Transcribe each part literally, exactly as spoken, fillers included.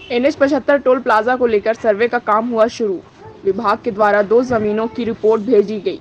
N H पचहत्तर toll plaza को लेकर सर्वे का काम हुआ शुरू। विभाग के द्वारा दो जमीनों की रिपोर्ट भेजी गई।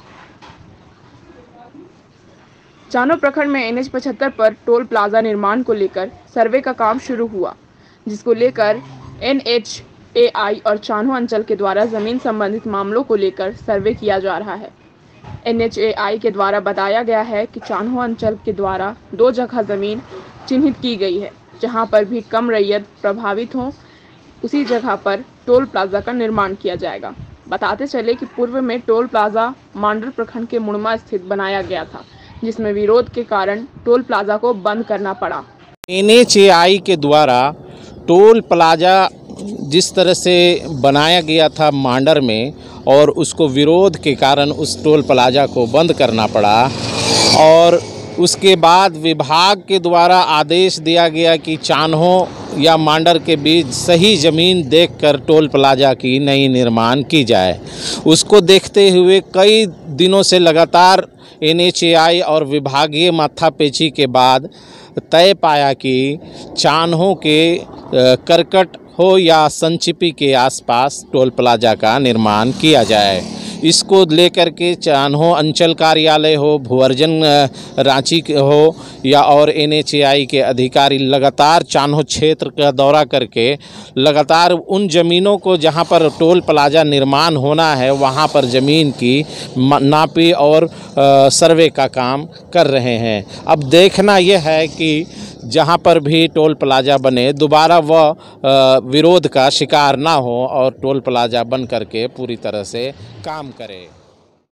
चानो प्रखंड में एन एच पचहत्तर पर टोल प्लाजा निर्माण को लेकर सर्वे का काम शुरू हुआ, जिसको लेकर एन एच ए आई और चान्हो अंचल के द्वारा जमीन संबंधित मामलों को लेकर सर्वे किया जा रहा है। एन एच ए आई के द्वारा बताया गया है कि चान्हो अंचल के द्वारा दो जगह जमीन चिन्हित की गई है, जहां पर भी कम रैयत प्रभावित हो, उसी जगह पर टोल प्लाजा का निर्माण किया जाएगा। बताते चले कि पूर्व में टोल प्लाजा मांडर प्रखंड के मुड़मा स्थित बनाया गया था, जिसमें विरोध के कारण टोल प्लाजा को बंद करना पड़ा। एन एच ए आई के द्वारा टोल प्लाजा जिस तरह से बनाया गया था मांडर में, और उसको विरोध के कारण उस टोल प्लाजा को बंद करना पड़ा, और उसके बाद विभाग के द्वारा आदेश दिया गया कि चान्हो या मांडर के बीच सही ज़मीन देखकर टोल प्लाजा की नई निर्माण की जाए। उसको देखते हुए कई दिनों से लगातार एन एच ए आई और विभागीय माथापेची के बाद तय पाया कि चान्हो के करकट हो या संचिपी के आसपास टोल प्लाजा का निर्माण किया जाए। इसको लेकर के चान्हो अंचल कार्यालय हो, भूअर्जन रांची हो या और एन एच ए आई के अधिकारी लगातार चान्हो क्षेत्र का दौरा करके लगातार उन ज़मीनों को जहां पर टोल प्लाजा निर्माण होना है वहां पर ज़मीन की नापी और सर्वे का काम कर रहे हैं। अब देखना यह है कि जहां पर भी टोल प्लाजा बने दोबारा वह विरोध का शिकार ना हो और टोल प्लाजा बन करके पूरी तरह से काम करे।